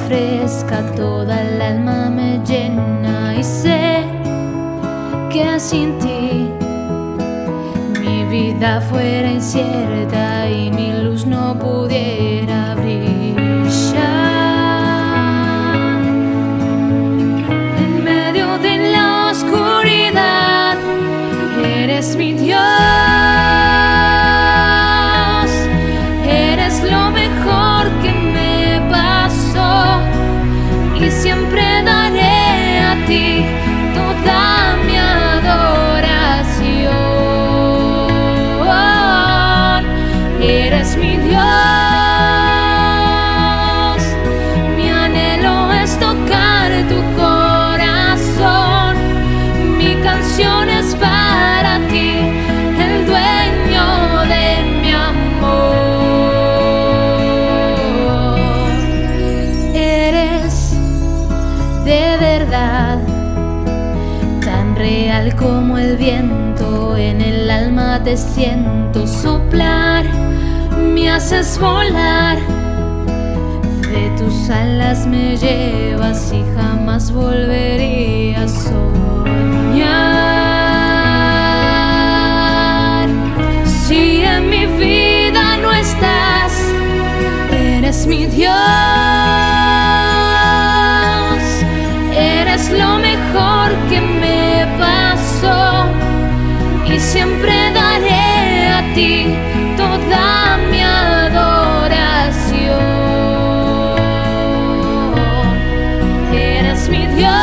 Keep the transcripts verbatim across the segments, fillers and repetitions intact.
refresca, toda el alma me llena y sé que sin ti mi vida fuera incierta y mi luz no pudiera brillar. En medio de la oscuridad eres mi Dios, eres lo mejor que me pasó y siempre daré a ti toda mi adoración. Eres mi Dios, mi anhelo es tocar tu corazón, mi canción es para ti, el dueño de mi amor. Eres de verdad tan real como el viento, en el alma te siento soplar, me haces volar, de tus alas me llevas y jamás volvería a soñar. Si en mi vida no estás, eres mi Dios, eres lo mejor que me pasó y siempre daré a ti toda mi adoración. Eres mi Dios,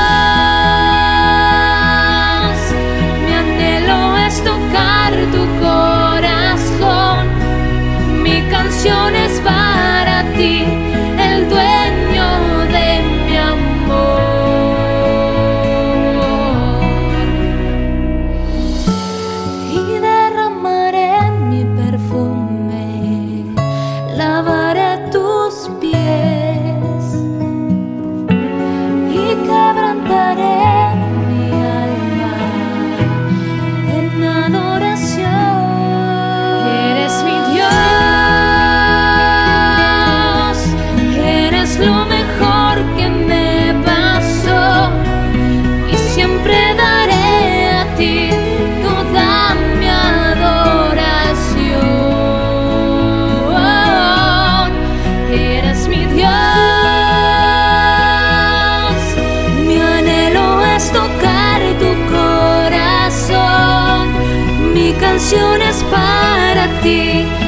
mi anhelo es tocar tu corazón, mi canción es para ti, el dueño de mi amor. Y derramaré mi perfume, lavaré tus pies y quebrantaré mi alma en adoración. Eres mi Dios, eres lo mejor que me pasó y siempre daré a ti toda mi adoración. Eres mi Dios, mi anhelo es tocar tu corazón, mi canción es para ti,